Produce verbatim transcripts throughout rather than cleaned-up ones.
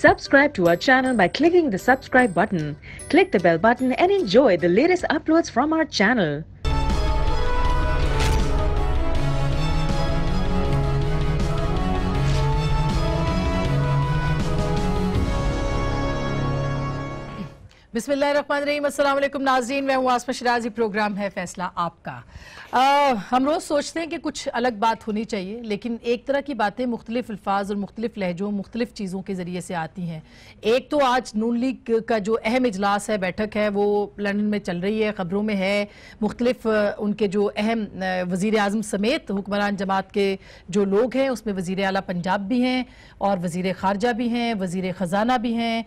Subscribe to our channel by clicking the subscribe button. Click the bell button and enjoy the latest uploads from our channel. बिस्मिल्लाहिर्रहमानिर्रहीम, अस्सलाम वालेकुम नाज़रीन, मैं हूँ आसमा Shirazi. Programme है फैसला आपका। आ, हम रोज़ सोचते हैं कि कुछ अलग बात होनी चाहिए, लेकिन एक तरह की बातें मुख्तलिफ अल्फाज और मुख्तलिफ लहजों मुख्तलिफ चीज़ों के ज़रिए से आती हैं। एक तो आज नून लीग का जो अहम इजलास है, बैठक है, वो लंदन में चल रही है, ख़बरों में है। मुख्तलिफ उनके जो अहम वज़ीर आज़म समेत हुक्मरान जमात के जो लोग हैं, उसमें वज़ीर आला पंजाब भी हैं और वज़ीर ख़ारजा भी हैं, वज़ीर ख़जाना भी हैं।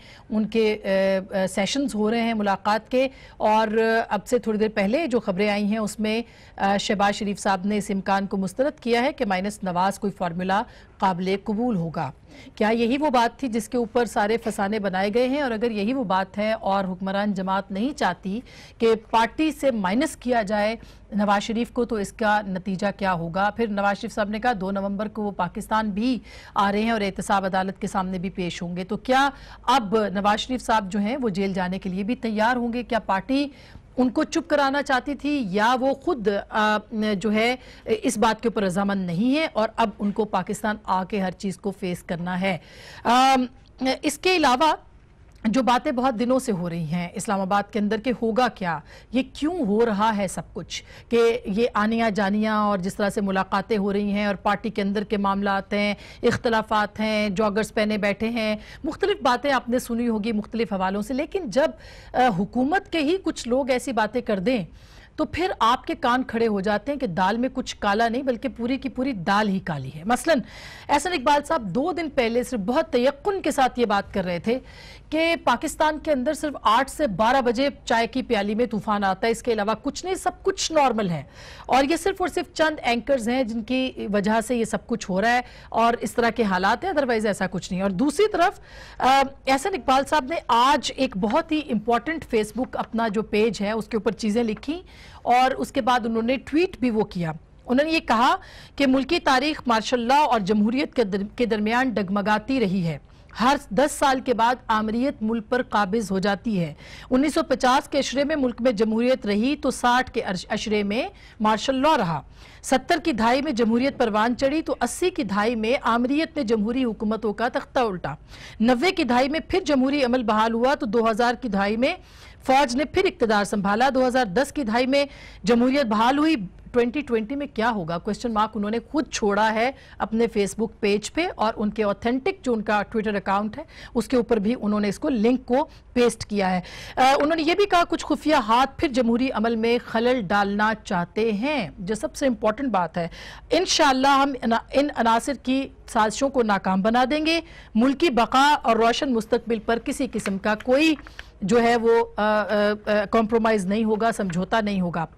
उनके सेशंस हो रहे हैं मुलाकात के। और अब से थोड़ी देर पहले जो खबरें आई हैं उसमें शहबाज शरीफ साहब ने इस इम्कान को मुस्तरद किया है कि माइनस नवाज कोई फार्मूला काबिल कबूल होगा। क्या यही वो बात थी जिसके ऊपर सारे फसाने बनाए गए हैं? और अगर यही वो बात है और हुक्मरान जमात नहीं चाहती कि पार्टी से माइनस किया जाए नवाज शरीफ को, तो इसका नतीजा क्या होगा? फिर नवाज शरीफ साहब ने कहा दो नवंबर को वो पाकिस्तान भी आ रहे हैं और एहतसाब अदालत के सामने भी पेश होंगे। तो क्या अब नवाज शरीफ साहब जो हैं वो जेल जाने के लिए भी तैयार होंगे? क्या पार्टी उनको चुप कराना चाहती थी या वो खुद आ, जो है इस बात के ऊपर रजामंद नहीं है और अब उनको पाकिस्तान आके हर चीज़ को फेस करना है? आ, इसके अलावा जो बातें बहुत दिनों से हो रही हैं इस्लामाबाद के अंदर के होगा क्या, ये क्यों हो रहा है सब कुछ, कि ये आनियाँ जानियाँ और जिस तरह से मुलाकातें हो रही हैं और पार्टी के अंदर के मामलात हैं, इख्तलाफात हैं, जॉगर्स पहने बैठे हैं, मुख्तलिफ बातें आपने सुनी होगी मुख्तलिफ हवालों से। लेकिन जब हुकूमत के ही कुछ लोग ऐसी बातें कर दें तो फिर आपके कान खड़े हो जाते हैं कि दाल में कुछ काला नहीं बल्कि पूरी की पूरी दाल ही काली है। मसलन एहसन इकबाल साहब दो दिन पहले सिर्फ बहुत तयक्कुन के साथ ये बात कर रहे थे कि पाकिस्तान के अंदर सिर्फ आठ से बारह बजे चाय की प्याली में तूफान आता है, इसके अलावा कुछ नहीं, सब कुछ नॉर्मल है। और ये सिर्फ और सिर्फ चंद एंकर्स हैं जिनकी वजह से ये सब कुछ हो रहा है और इस तरह के हालात हैं, अदरवाइज ऐसा कुछ नहीं। और दूसरी तरफ एहसन इकबाल साहब ने आज एक बहुत ही इंपॉर्टेंट फेसबुक अपना जो पेज है उसके ऊपर चीज़ें लिखी और उसके बाद उन्होंने ट्वीट भी वो किया। उन्होंने ये कहा कि मुल्की तारीख मार्शल लॉ और जमहूरियत के, दर, के दरमियान डगमगाती रही है। हर दस साल के बाद आमरीत मुल्क पर काबिज हो जाती है। उन्नीस सौ पचास के अशरे में मुल्क में जमहूरियत रही तो साठ के अशरे में मार्शल लॉ रहा। सत्तर की दहाई में जमहूरियत परवान चढ़ी तो अस्सी की दहाई में आमरीत ने जमहूरी हुकूमतों का तख्ता उल्टा। नब्बे की दहाई में फिर जमहूरी अमल बहाल हुआ तो दो हजार की दहाई में फौज ने फिर इक्तदार संभाला। दो हजार दस की दहाई में जमहूरियत बहाल हुई। ट्वेंटी ट्वेंटी में क्या होगा, क्वेश्चन मार्क उन्होंने खुद छोड़ा है अपने फेसबुक पेज पे और उनके ऑथेंटिक जो उनका ट्विटर अकाउंट है उसके ऊपर भी उन्होंने इसको लिंक को पेस्ट किया है। आ, उन्होंने ये भी कहा कुछ खुफिया हाथ फिर जमहूरी अमल में खलल डालना चाहते हैं, जो सबसे इंपॉर्टेंट बात है। इंशाअल्लाह हम इन अनासिर की साजिशों को नाकाम बना देंगे। मुल्की बका और रोशन मुस्तकबिल पर किसी किस्म का कोई जो है वो कॉम्प्रोमाइज़ नहीं होगा, समझौता नहीं होगा।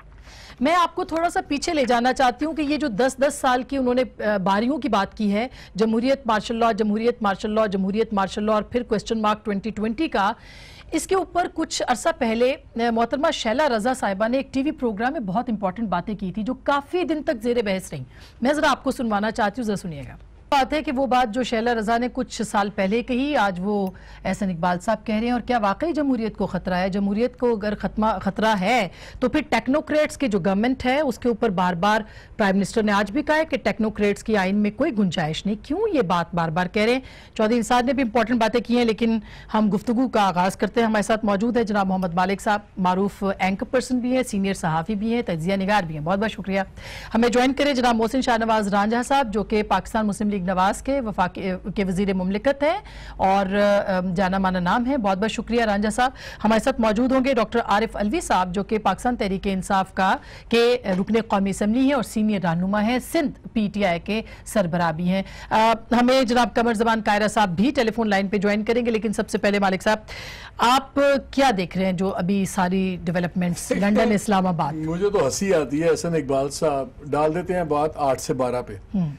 मैं आपको थोड़ा सा पीछे ले जाना चाहती हूँ कि ये जो दस दस साल की उन्होंने बारियों की बात की है, जमहूरियत मार्शल लॉ, जमहूरियत मार्शल लॉ, जमहूरियत मार्शल लॉ और फिर क्वेश्चन मार्क ट्वेंटी ट्वेंटी का, इसके ऊपर कुछ अरसा पहले मोहतरमा शैला रजा साहिबा ने एक टीवी प्रोग्राम में बहुत इंपॉर्टेंट बातें की थी जो काफ़ी दिन तक जेर बहस रही। मैं ज़रा आपको सुनवाना चाहती हूँ, ज़रा सुनिएगा। बात है कि वो बात जो शैला रजा ने कुछ साल पहले कही आज वो एहसन इकबाल साहब कह रहे हैं। और क्या वाकई जमहूरियत को खतरा है? जमहूरियत को अगर खत्मा खतरा है तो फिर टेक्नोक्रेट्स की जो गवर्नमेंट है उसके ऊपर बार बार प्राइम मिनिस्टर ने आज भी कहा है कि टेक्नोक्रेट्स की आइन में कोई गुंजाइश नहीं। क्यों ये बात बार बार कह रहे हैं? चौधरी इंसार ने भी इंपॉर्टेंट बातें की हैं, लेकिन हम गुफ्तगू का आगाज़ करते हैं। हमारे साथ मौजूद है जनाब मोहम्मद मालिक साहब, मारूफ एंकर पर्सन भी हैं, सीनियर सहाफ़ी भी हैं, तजिया निगार भी हैं। बहुत बहुत शुक्रिया। हमें ज्वाइन करें जनाब मोहसिन शाहनवाज रांझा साहब जो कि पाकिस्तान मुस्लिम लीग नवाज के वफाक के वजीर मुमलिकत हैं और जाना माना नाम है। बहुत बहुत शुक्रिया रांझा साहब। हमारे साथ मौजूद होंगे डॉक्टर आरिफ अलवी साहब जो कि पाकिस्तान तहरीक इंसाफ का के रुकने कौमी असम्बली हैं और सीनियर रहनुमा हैं, सिंध पी टी आई के सरबराह भी हैं। हमें जनाब कमर जबान कायरा साहब भी टेलीफोन लाइन पे ज्वाइन करेंगे, लेकिन सबसे पहले मालिक साहब आप क्या देख रहे हैं जो अभी सारी डेवलपमेंट्स लंदन इस्लामाबाद? मुझे तो हंसी आती है, एहसन इकबाल साहब डाल देते हैं बात आठ से बारह पे,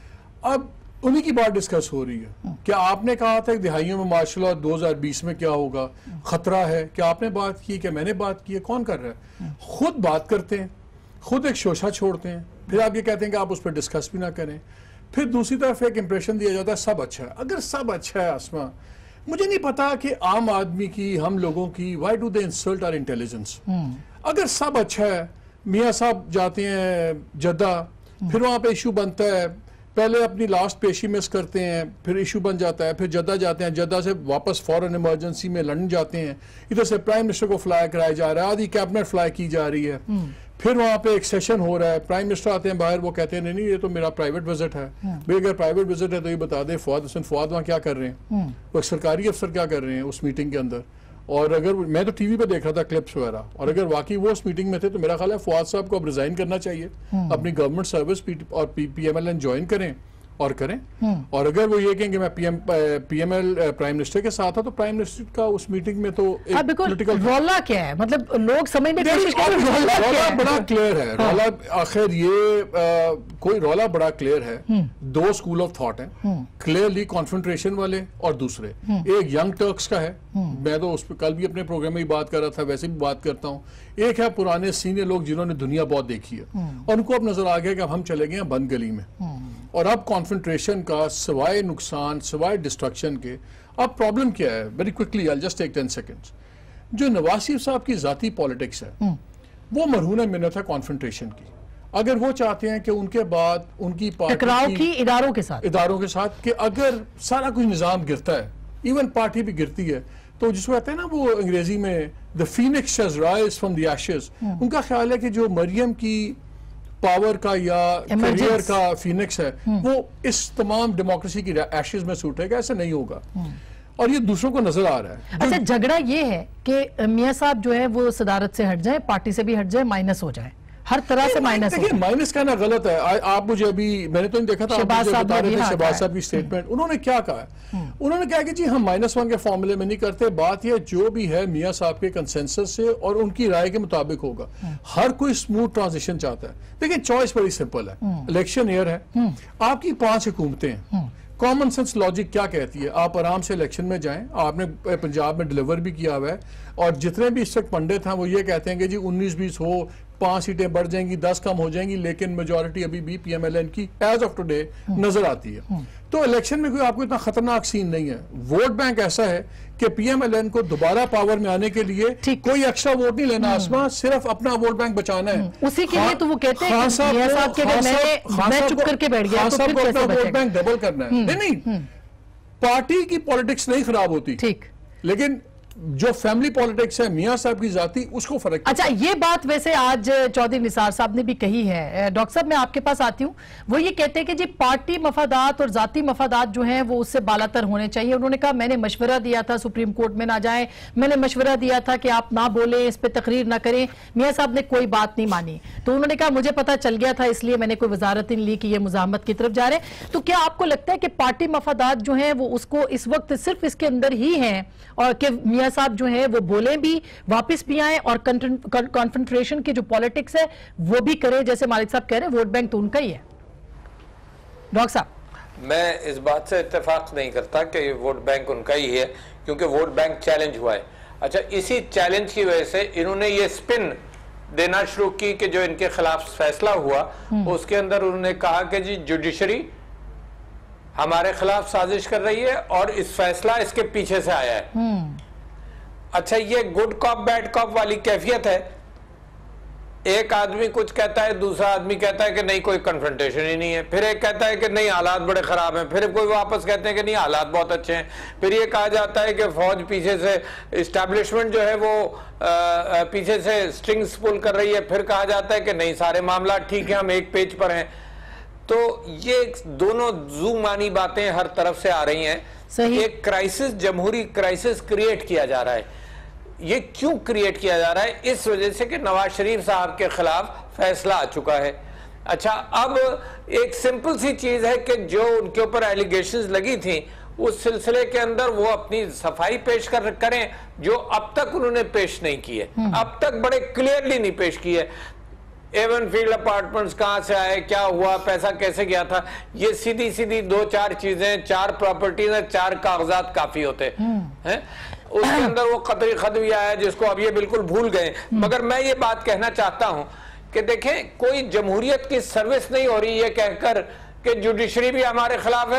अब उन्हीं की बात डिस्कस हो रही है। क्या आपने कहा था कि दिहाइयों में मार्शल लॉ दो हजार बीस में क्या होगा, खतरा है? क्या आपने बात की? क्या मैंने बात की है? कौन कर रहा है? खुद बात करते हैं, खुद एक शोशा छोड़ते हैं, फिर आप ये कहते हैं कि आप उस पर डिस्कस भी ना करें। फिर दूसरी तरफ एक इंप्रेशन दिया जाता है सब अच्छा है। अगर सब अच्छा है आसमा, मुझे नहीं पता कि आम आदमी की, हम लोगों की, why do they insult our intelligence? अगर सब अच्छा है, मियाँ साहब जाते हैं जद्दा, फिर वहाँ पे इशू बनता है, पहले अपनी लास्ट पेशी मिस करते हैं, फिर इशू बन जाता है, फिर जद्दा जाते हैं, जद्दा से वापस फॉरेन इमरजेंसी में लंदन जाते हैं, इधर से प्राइम मिनिस्टर को फ्लाई कराया जा रहा है, आधी कैबिनेट फ्लाई की जा रही है, फिर वहाँ पे एक सेशन हो रहा है, प्राइम मिनिस्टर आते हैं बाहर, वो कहते हैं नहीं नहीं ये तो मेरा प्राइवेट विजिट है। भाई अगर प्राइवेट विजिट है तो ये बता दें फवाद हुसैन फवाद वहाँ क्या कर रहे हैं, वो एक सरकारी अफसर क्या कर रहे हैं उस मीटिंग के अंदर। और अगर मैं तो टीवी पे देख रहा था क्लिप्स वगैरह, और अगर वाकई वो उस मीटिंग में थे तो मेरा ख्याल है फवाद साहब को अब रिजाइन करना चाहिए, अपनी गवर्नमेंट सर्विस और P M L N join करें और करें। और अगर वो ये कहें कि मैं पीएम पीएमएल प्राइम मिनिस्टर के साथ था, तो प्राइम मिनिस्टर का उस मीटिंग में तो एक पॉलिटिकल रौला क्या है, मतलब लोग समझने की कोशिश कर रहे हैं रौला क्या है? बड़ा क्लियर है रौला। आखिर ये आ, कोई रौला बड़ा क्लियर है। दो स्कूल ऑफ थॉट हैं क्लियरली, कॉन्फेडरेशन वाले और दूसरे। एक यंग टर्क्स का है, मैं तो उस पर कल भी अपने प्रोग्राम में ही बात कर रहा था, वैसे भी बात करता हूँ। एक है पुराने सीनियर लोग जिन्होंने दुनिया बहुत देखी है, और उनको अब नजर आ गया कि अब हम चले गए हैं बंद गली में, और अब कॉन्फेडरेशन का सिवाय नुकसान, सिवाय डिस्ट्रक्शन के, अब प्रॉब्लम क्या है? Very quickly I just take ten seconds. जो नवाज शरीफ साहब की जाती पॉलिटिक्स है वो मरहून मिन्नत है कॉन्फेडरेशन की। अगर वो चाहते हैं कि उनके बाद उनकी टकराव की, की इदारों के साथ इदारों के साथ कि अगर सारा कुछ निजाम गिरता है, इवन पार्टी भी गिरती है, तो जिसको कहते हैं ना वो अंग्रेजी में the phoenix has rise from the ashes, उनका ख्याल है कि जो मरियम की पावर का या करियर का फीनिक्स है वो इस तमाम डेमोक्रेसी की एशेस में सूटेगा। ऐसा नहीं होगा, और ये दूसरों को नजर आ रहा है। अच्छा, झगड़ा ये है कि मियां साहब जो है वो सदारत से हट जाए, पार्टी से भी हट जाए, माइनस हो जाए, हर तरह से माइनस हो। माइनस कहना गलत है। आ, आप मुझे अभी, मैंने तो नहीं देखा था, शहबाज साहब की स्टेटमेंट, उन्होंने क्या कहा? उन्होंने कहा कि जी हम माइनस वन के फॉर्मूले में नहीं करते, बात यह जो भी है मियां साहब के कंसेंसस से और उनकी राय के मुताबिक होगा। हर कोई स्मूथ ट्रांजिशन चाहता है। देखिए चॉइस बड़ी सिंपल है, इलेक्शन ईयर है, आपकी पांच हुकूमतें हैं, कॉमन सेंस लॉजिक क्या कहती है? आप आराम से इलेक्शन में जाएं, आपने पंजाब में डिलीवर भी किया हुआ है, और जितने भी इस वक्त पंडित हैं वो ये कहते हैं कि जी उन्नीस बीस हो, पांच सीटें बढ़ जाएंगी, दस कम हो जाएंगी, लेकिन मेजोरिटी अभी भी पीएमएलएन की एज ऑफ टुडे नजर आती है। तो इलेक्शन में कोई आपको इतना खतरनाक सीन नहीं है। वोट बैंक ऐसा है कि पीएमएलएन को दोबारा पावर में आने के लिए कोई एक्स्ट्रा वोट नहीं लेना, आसमा सिर्फ अपना वोट बैंक बचाना है। उसी के लिए तो वो कहते हैं कि मियां साहब के अगर मैं मैं चुप करके बैठ गया तो फिर कैसे वोट बैंक डबल करना है। नहीं नहीं, पार्टी की पॉलिटिक्स नहीं खराब होती, ठीक, लेकिन जो फैमिली पॉलिटिक्स है मियां साहब की जाती, उसको फर्क। अच्छा, ये बात वैसे आज चौधरी निसार साहब ने भी कही है। डॉक्टर साहब मैं आपके पास आती हूँ, वो ये कहते हैं कि जी पार्टी मफादात और जाती मफादात जो हैं वो उससे बालातर होने चाहिए। उन्होंने कहा मैंने मशवरा दिया था सुप्रीम कोर्ट में ना जाए, मैंने मशवरा दिया था कि आप ना बोले, इस पर तकरीर ना करें, मियां साहब ने कोई बात नहीं मानी। तो उन्होंने कहा मुझे पता चल गया था इसलिए मैंने कोई वजारत नहीं ली कि ये मुजाहमत की तरफ जा रहे। तो क्या आपको लगता है कि पार्टी मफादात जो हैं वो उसको इस वक्त सिर्फ इसके अंदर ही हैं, और कि मियां साहब जो है वो बोले भी, वापस भी आए, और कॉन्फेडरेशन की जो पॉलिटिक्स है वो भी करे, जैसे मालिक साहब कह रहे हैं वोट बैंक तो उनका ही है? डॉक्टर साहब, मैं इस बात से इत्तेफाक नहीं करता कि वोट बैंक उनका ही है, क्योंकि वोट बैंक चैलेंज हुआ है। अच्छा, इसी चैलेंज की वजह से इन्होंने ये स्पिन देना शुरू की कि जो इनके खिलाफ फैसला हुआ उसके अंदर उन्होंने कहा कि जी जुडिशरी हमारे खिलाफ साजिश कर रही है और इस फैसला इसके पीछे से आया है। अच्छा, ये गुड कॉप बैड कॉप वाली कैफियत है। एक आदमी कुछ कहता है, दूसरा आदमी कहता है कि नहीं कोई कन्फ्रंटेशन ही नहीं है, फिर एक कहता है कि नहीं हालात बड़े खराब हैं, फिर कोई वापस कहते हैं कि नहीं हालात बहुत अच्छे हैं, फिर ये कहा जाता है कि फौज पीछे से, इस्टेब्लिशमेंट जो है वो आ, पीछे से स्ट्रिंग्स पुल कर रही है, फिर कहा जाता है कि नहीं सारे मामला ठीक है, हम एक पेज पर हैं। तो ये दोनों जुमानी बातें हर तरफ से आ रही हैं। सही। एक क्राइसिस, जमहूरी क्राइसिस क्रिएट किया जा रहा है। ये क्यों क्रिएट किया जा रहा है? इस वजह से कि नवाज शरीफ साहब के खिलाफ फैसला आ चुका है। अच्छा, अब एक सिंपल सी चीज है कि जो उनके ऊपर एलिगेशंस लगी थी उस सिलसिले के अंदर वो अपनी सफाई पेश कर करें, जो अब तक उन्होंने पेश नहीं की है, अब तक बड़े क्लियरली नहीं पेश की है। एवन फील्ड अपार्टमेंट्स कहां से आए, क्या हुआ, पैसा कैसे गया था, ये सीधी सीधी दो चार चीजें, चार प्रॉपर्टीज, चार कागजात काफी होते हैं। उसके अंदर वो कतरी खत भी आया जिसको अब ये बिल्कुल भूल गए। मगर मैं ये बात कहना चाहता हूं कि देखें, कोई जमहूरियत की सर्विस नहीं हो रही है कहकर कि जुडिशरी भी हमारे खिलाफ है,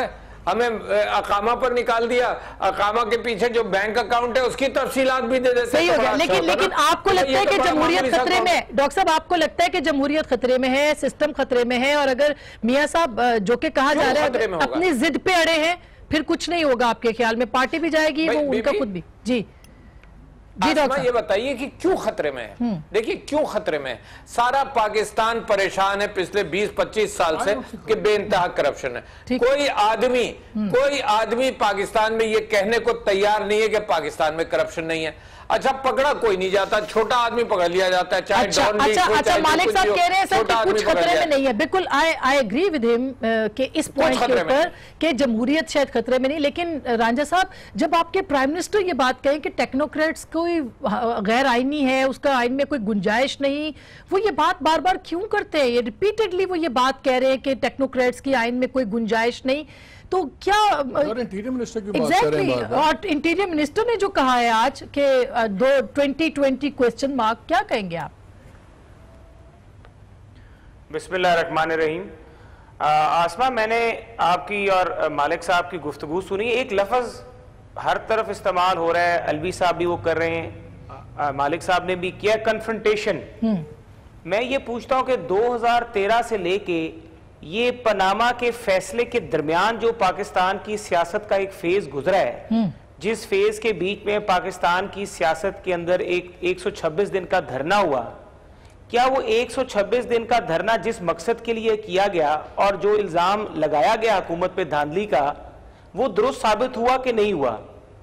हमें अकामा पर निकाल दिया, अकामा के पीछे जो बैंक अकाउंट है उसकी तफसीलात भी दे देते। सही हो गया, लेकिन लेकिन आपको लगता है कि जमहूरियत खतरे में है? डॉक्टर साहब, आपको लगता है कि जमहूरियत खतरे में है, सिस्टम खतरे में है? और अगर मियां साहब जो कि कहा जा रहा है अपनी जिद पे अड़े हैं, फिर कुछ नहीं होगा आपके ख्याल में? पार्टी भी जाएगी, वो उनका खुद भी। जी जी डॉक्टर, ये बताइए कि क्यों खतरे में है? देखिए क्यों खतरे में है। सारा पाकिस्तान परेशान है पिछले बीस पच्चीस साल से कि बेइंतहा करप्शन है। कोई आदमी कोई आदमी पाकिस्तान में ये कहने को तैयार नहीं है कि पाकिस्तान में करप्शन नहीं है। अच्छा, पकड़ा कोई नहीं जाता, छोटा आदमी पकड़ लिया जाता है, चाहे अच्छा अच्छा अच्छा मालिक साहब कह रहे हैं सर कि कुछ खतरे में नहीं है। बिल्कुल, I I agree with him कि इस पॉइंट के ऊपर कि जमहूरियत शायद खतरे में नहीं। लेकिन रांझा साहब, जब आपके प्राइम मिनिस्टर ये बात कहें कि टेक्नोक्रेट्स कोई गैर आईनी है, उसका आइन में कोई गुंजाइश नहीं, वो ये बात बार बार क्यों करते हैं? ये रिपीटेडली वो ये बात कह रहे हैं कि टेक्नोक्रेट्स की आइन में कोई गुंजाइश नहीं, तो क्या इंटीरियर मिनिस्टर की बात कर रहे हैं? और इंटीरियर मिनिस्टर ने जो कहा है आज कि दो ट्वेंटी ट्वेंटी क्वेश्चन मार्क, क्या कहेंगे आप? बिस्मिल्लाहिर्रहमानिर्रहीम। आसमा, मैंने आपकी और मालिक साहब की गुफ्तगू सुनी। एक लफ्ज हर तरफ इस्तेमाल हो रहा है, अलवी साहब भी वो कर रहे हैं, मालिक साहब ने भी किया, कन्फ्रंटेशन। मैं ये पूछता हूं कि दो हजार तेरह से लेके ये पनामा के फैसले के दरमियान जो पाकिस्तान की सियासत का एक फेज गुजरा है, जिस फेज के बीच में पाकिस्तान की सियासत के अंदर एक एक सौ छब्बीस दिन का धरना हुआ, क्या वो एक सौ छब्बीस दिन का धरना जिस मकसद के लिए किया गया और जो इल्जाम लगाया गया हुकूमत पे धांधली का, वो दुरुस्त साबित हुआ कि नहीं हुआ?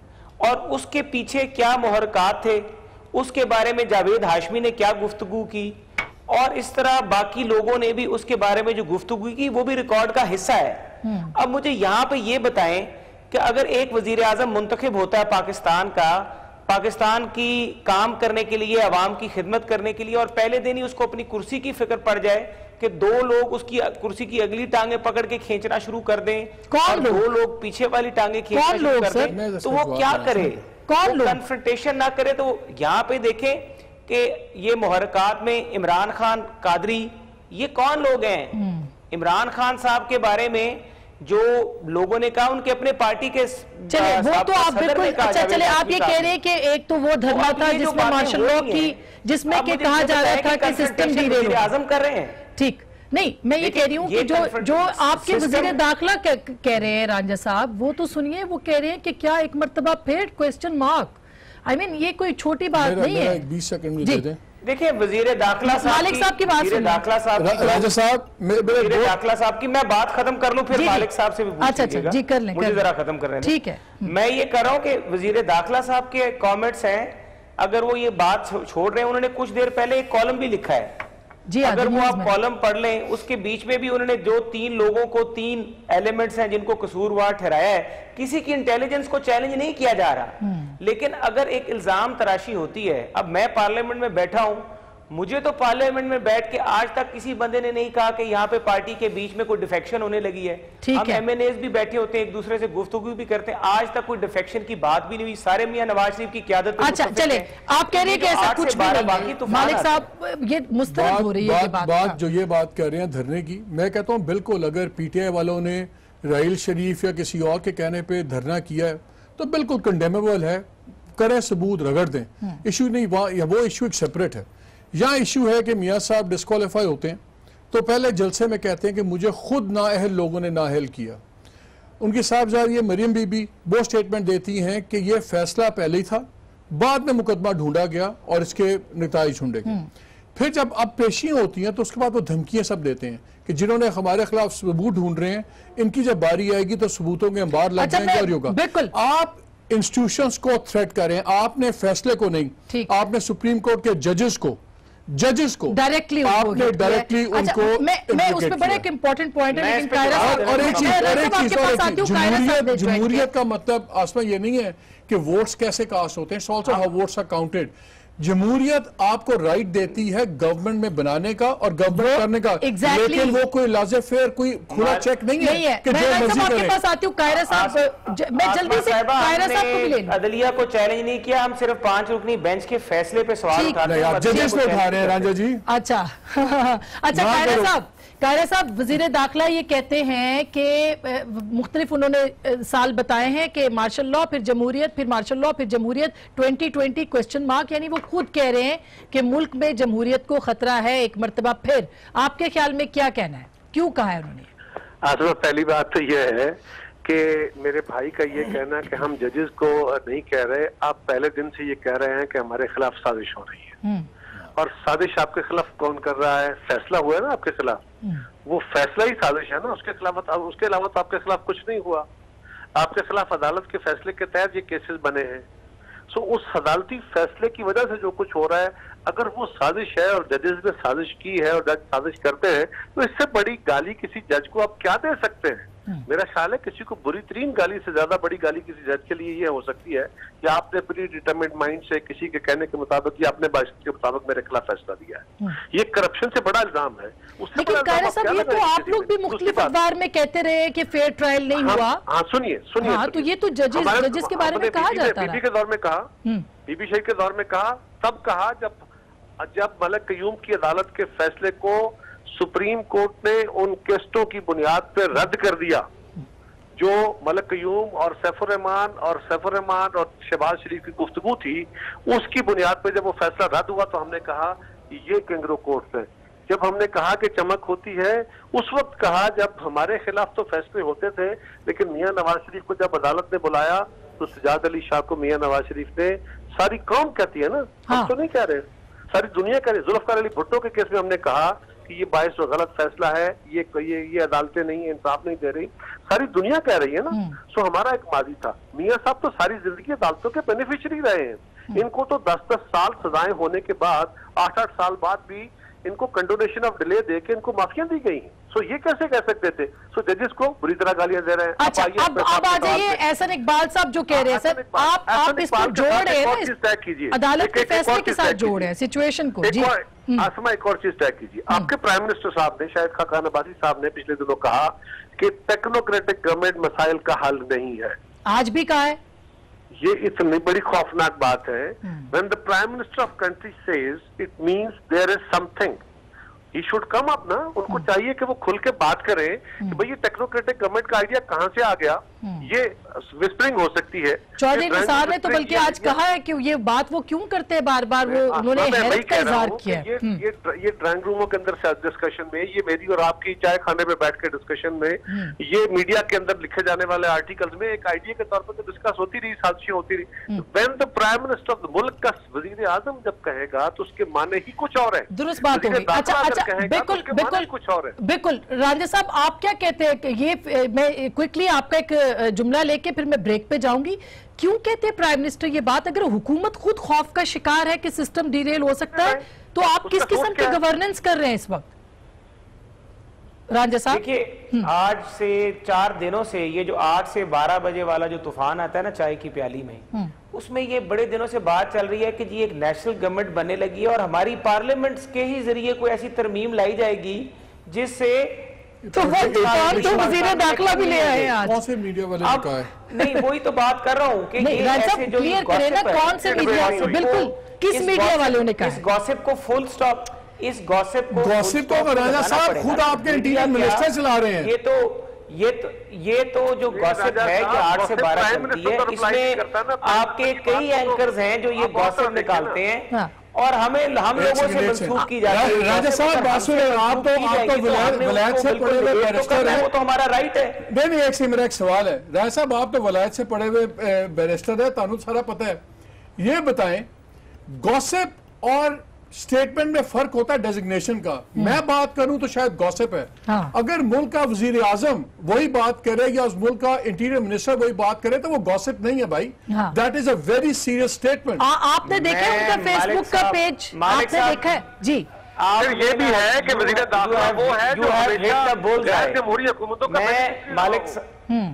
और उसके पीछे क्या मुहरकात थे, उसके बारे में जावेद हाशमी ने क्या गुफ्तगू की, और इस तरह बाकी लोगों ने भी उसके बारे में जो गुफ्तगू की वो भी रिकॉर्ड का हिस्सा है। अब मुझे यहां पे ये बताएं कि अगर एक वजीर आजम मुंतखब होता है पाकिस्तान का, पाकिस्तान की काम करने के लिए, अवाम की खिदमत करने के लिए, और पहले दिन ही उसको अपनी कुर्सी की फिक्र पड़ जाए कि दो लोग उसकी कुर्सी की अगली टांगे पकड़ के खींचना शुरू कर दें, और दो लोग पीछे वाली टांगे खींचना शुरू कर दें, तो वो क्या करे? कौन लोग कन्फ्रंटेशन ना करे? तो यहाँ पे देखें कि ये मुहरकात में इमरान खान कादरी, ये कौन लोग हैं? इमरान खान साहब के बारे में जो लोगों ने कहा, उनके अपने पार्टी के चले वो तो आप बिल्कुल अच्छा चले आप ये कह रहे हैं कि एक तो वो धरना था जिसमें मार्शल लॉ की, जिसमें के कहा जा रहा था कि सिस्टम डीरेल आजम कर रहे हैं। ठीक नहीं, मैं ये कह रही हूँ कि जो जो आपके वज़ीर दाखिला कह रहे हैं रांझा साहब, वो तो सुनिए, वो कह रहे हैं कि क्या एक मर्तबा फिर क्वेश्चन मार्क। आई मीन ये कोई छोटी बात नहीं है। बीस सेकंड में दे दें। देखिए वजीर दाखिला साहब, मालिक साहब की बात सुनिए। दाखिला साहब, राजा साहब, वजीर दाखिला साहब की मैं बात खत्म कर लूं, फिर मालिक साहब से भी पूछ अच्छा अच्छा जी कर लें, मुझे जरा खत्म कर रहे हैं। ठीक है, मैं ये कर रहा हूं कि वजीर दाखिला साहब के कमेंट्स हैं, अगर वो ये बात छोड़ रहे हैं, उन्होंने कुछ देर पहले एक कॉलम भी लिखा है जी, अगर वो आप कॉलम पढ़ लें, उसके बीच में भी उन्होंने जो तीन लोगों को, तीन एलिमेंट्स हैं जिनको कसूरवार ठहराया है, किसी की इंटेलिजेंस को चैलेंज नहीं किया जा रहा, लेकिन अगर एक इल्जाम तराशी होती है, अब मैं पार्लियामेंट में बैठा हूं, मुझे तो पार्लियामेंट में बैठ के आज तक किसी बंदे ने नहीं कहा कि यहाँ पे पार्टी के बीच में कोई डिफेक्शन होने लगी है। हम एमएनएस भी बैठे होते हैं, एक दूसरे से गुफ्तगू भी करते हैं, आज तक कोई डिफेक्शन की बात भी नहीं हुई, सारे मियां नवाज शरीफ की क़यादत पे। अच्छा चले, आप कह रहे हैं कि ऐसा कुछ भी नहीं है। मालिक साहब ये मुस्तरद हो रही है बात, बात जो ये बात कर रहे हैं धरने की, मैं कहता हूँ बिल्कुल, अगर पीटीआई वालों ने राहील शरीफ या किसी और के कहने पे धरना किया है तो बिल्कुल कंडेमेबल है, करें, सबूत रगड़ दें, इशू नहीं, वो इशू एक सेपरेट है। यहाँ इशू है कि मियाँ साहब डिस्क्वालीफाई होते हैं तो पहले जलसे में कहते हैं कि मुझे खुद नाअहल लोगों ने नाअहल किया। उनकी साहबजादी मरियम बीबी वो स्टेटमेंट देती हैं कि ये फैसला पहले ही था, बाद में मुकदमा ढूंढा गया और इसके नताइज ढूंढे गए। फिर जब अब पेशियां होती हैं तो उसके बाद वो धमकियां सब देते हैं कि जिन्होंने हमारे खिलाफ सबूत ढूंढ रहे हैं, इनकी जब बारी आएगी तो सबूतों के अंबार लग जाएंगे और होगा। आप इंस्टीट्यूशंस को थ्रेट करें, आपने फैसले को नहीं, आपने सुप्रीम कोर्ट के जजेस को जजेस को डायरेक्टली आपने डायरेक्टली उनको, मैं मैं उसमें बड़ा एक इंपॉर्टेंट पॉइंट है, लेकिन कायरा साहब और एक चीज और एक चीज और एक चीज जमहूरियत जमहूरियत का मतलब आसमा ये नहीं है कि वोट्स कैसे कास्ट होते हैं, it's also how votes are counted. जमहूरियत आपको राइट देती है गवर्नमेंट में बनाने का और गवर्नमेंट करने का, exactly. लेकिन वो कोई लाजे फेयर कोई खुला चेक नहीं है, नहीं है। कि जो मर्जी आपके करे। पास आती हूँ कायरा साहब, ज- मैं जल्दी से कायरा साहब को भी ले लूं। अदलिया को चैलेंज नहीं किया, हम सिर्फ पांच रुकनी बेंच के फैसले पे सवाल ठीक। उठाते हैं। जजेस पे उठा रहे हैं राजा जी। अच्छा अच्छा ना कायरा करो। साहब, कायरा साहब वजीर दाखिला ये कहते हैं कि अ, मुख्तलिफ उन्होंने अ, साल बताए हैं कि मार्शल लॉ फिर जमहूरियत फिर मार्शल लॉ फिर जमहूरियत ट्वेंटी ट्वेंटी क्वेश्चन मार्क, यानी वो खुद कह रहे हैं कि मुल्क में जमहूरियत को खतरा है एक मरतबा फिर। आपके ख्याल में क्या कहना है, क्यों कहा है उन्होंने? आसमा, पहली बात तो यह है कि मेरे भाई का ये कहना कि हम जजेस को नहीं कह रहे, आप पहले दिन से ये कह रहे हैं कि हमारे खिलाफ साजिश हो रही है। और साजिश आपके खिलाफ कौन कर रहा है? फैसला हुआ है ना आपके खिलाफ, वो फैसला ही साजिश है ना, उसके खिलाफ, उसके अलावा तो आपके खिलाफ कुछ नहीं हुआ। आपके खिलाफ अदालत के फैसले के तहत ये केसेस बने हैं। सो उस अदालती फैसले की वजह से जो कुछ हो रहा है, अगर वो साजिश है और जजेस ने साजिश की है और जज साजिश करते हैं, तो इससे बड़ी गाली किसी जज को आप क्या दे सकते हैं? मेरा ख्याल है किसी को बुरी तरीन गाली से ज्यादा बड़ी गाली किसी जज के लिए ये हो सकती है कि आपने प्री डिटरमिन्ड माइंड से किसी के कहने के मुताबिक या अपने बात के मुताबिक मेरे खिलाफ फैसला दिया है। ये करप्शन से बड़ा इल्जाम है। उससे लेकिन बड़ा कायरा इल्जाम साहब, आप ये क्या तो लगाएंगे आप किसी लोग पे? भी दूसरी मुख्तलिफ बात, अखबार में कहते रहे कि फेयर ट्रायल नहीं हाँ, हुआ। हाँ सुनिए सुनिए हाँ, तो ये तो जजेस हमारे- जजेस के बारे में हमने कहा बीबी ने- जाता बीबी है। के दौर में कहा, बीबी शहीद के दौर में कहा, तब कहा जब जब मलिक कयूम की अदालत के फैसले को सुप्रीम कोर्ट ने उन केस्टों की बुनियाद पर रद्द कर दिया जो मलिक कयूम और सैफुर रहमान और सैफुर रहमान और शहबाज शरीफ की गुफ्तगू थी, उसकी बुनियाद पर जब वो फैसला रद्द हुआ तो हमने कहा कि ये कैंगरो कोर्ट है। जब हमने कहा कि चमक होती है, उस वक्त कहा जब हमारे खिलाफ तो फैसले होते थे, लेकिन मियां नवाज शरीफ को जब अदालत ने बुलाया तो सजाद अली शाह को मियां नवाज शरीफ ने, सारी कौम कहती है ना, हाँ। हम तो नहीं कह रहे, सारी दुनिया कह रही। जुल्फकार अली भुट्टो के केस में हमने कहा कि ये बाइस और गलत फैसला है, ये ये ये अदालतें नहीं, इंसाफ नहीं दे रही, सारी दुनिया कह रही है ना। सो हमारा एक माजी था, मियां साहब तो सारी जिंदगी अदालतों के बेनिफिशियरी रहे हैं। इनको तो दस दस साल सजाएं होने के बाद, आठ आठ साल बाद भी इनको कंडोनेशन ऑफ डिले दे के इनको माफियां दी गई हैं। सो ये कैसे कह सकते थे? सो जजेस को बुरी तरह गालियां दे रहे हैं। अच्छा, अब अब आ जाइए एहसन इकबाल साहब जो कह रहे हैं, सर आप आप इसको जोड़ रहे हैं ना, अदालत के फैसले के साथ जोड़ रहे हैं सिचुएशन को। जी आसमा, एक और चीज तय कीजिए। आपके प्राइम मिनिस्टर साहब ने, शायद खाकान अब्बासी साहब ने पिछले दिनों कहा कि टेक्नोक्रेटिक गवर्नमेंट मसाइल का हल नहीं है। आज भी कहा है। ये इतनी बड़ी खौफनाक बात है। When the Prime Minister of country says, it means there is something. He should come up ना, उनको चाहिए कि वो खुल के बात करें कि भाई ये टेक्नोक्रेटिक गवर्नमेंट का आइडिया कहाँ से आ गया। ये विस्परिंग हो सकती है। चौधरी निसार ने तो बल्कि आज कहा है कि ये बात वो क्यों करते हैं बार बार, वो उन्होंने हैरत का इजहार किया है। ये ये ये ड्राइंग रूमों के अंदर डिस्कशन में, ये मेरी और आपकी चाय खाने में बैठ के डिस्कशन में, ये मीडिया के अंदर लिखे जाने वाले आर्टिकल्स में एक आइडिया के तौर पर तो डिस्कस होती रही, साजिशें होती रही। When the prime minister of the मुल्क का वजीर आजम जब कहेगा तो उसके माने ही कुछ और है। दुरुस्त बात होगी। अच्छा अच्छा, बिल्कुल बिल्कुल कुछ और है। बिल्कुल रांझा साहब, आप क्या कहते हैं कि ये, मैं क्विकली आपका एक जुमला लेके फिर मैं ब्रेक पे जाऊंगी, क्यों कहते हैं प्राइम मिनिस्टर ये बात? अगर हुकूमत खुद खौफ का शिकार है कि सिस्टम डिरेल हो सकता है, तो आप किस किस्म की गवर्नेंस कर रहे हैं इस वक्त? रांझा साहब देखिए, आज से चार दिनों से ये जो आठ से बारह बजे वाला जो तूफान आता है ना चाय की प्याली में, उसमें ये बड़े दिनों से बात चल रही है कि जी एक नेशनल गवर्नमेंट बनने लगी है और हमारी पार्लियामेंट के ही जरिए कोई ऐसी तरमीम लाई जाएगी जिससे तो वो तूफान तो वजीर दाखिला भी ले आए आज। कौन से मीडिया वाले ने कहा है? नहीं, वही तो बात कर रहा हूँ कि नहीं, ये रांझा ऐसे जो क्लियर करें ना, कौन से मीडिया से? बिल्कुल, किस मीडिया वालों ने कहा? इस गॉसिप को फुल स्टॉप, इस गॉसिप को गॉसिप को राजा साहब खुद आपके इंटीरियर मिनिस्टर चला रहे हैं। ये तो ये तो ये तो जो गॉसिप है ये आठ से बारह चलती है, इसमें आपके कई एंकर्स हैं जो ये गॉसिप निकालते हैं और हमें हम लोगों से मंसूब की जाती है। राजा साहब बात सुने, आप तो आप तो वलायत से पढ़े हुए बैरिस्टर हैं, वो तो हमारा राइट है। नहीं नहीं, एक से मेरा एक सवाल है राजा साहब, आप तो वलायत से पढ़े हुए बैरिस्टर है, तानू सारा पता है। ये बताएं, गॉसिप और स्टेटमेंट में फर्क होता है डेजिग्नेशन का। मैं बात करूं तो शायद गॉसिप है। हाँ। अगर मुल्क का वजीर आजम वही बात करे या उस मुल्क का इंटीरियर मिनिस्टर वही बात करे तो वो गॉसिप नहीं है भाई। That is a very serious statement. आपने देखा उनका फेसबुक का पेज? आपने देखा है जी? ये भी है कि वजीर दाखिला वो है जो हमेशा बोल रहा है जमहूरी हुकूमतों का। मैं मालिक